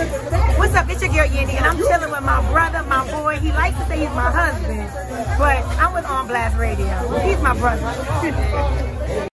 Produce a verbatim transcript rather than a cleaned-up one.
What's up? It's your girl Yandy, and I'm chilling with my brother, my boy. He likes to say he's my husband, but I'm with On Blast Radio. He's my brother.